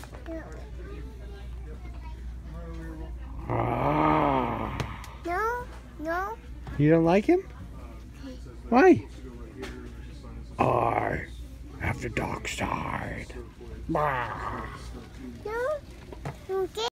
Ah. No, no. You don't like him? Why? I have the dark side. Bah. No. Okay.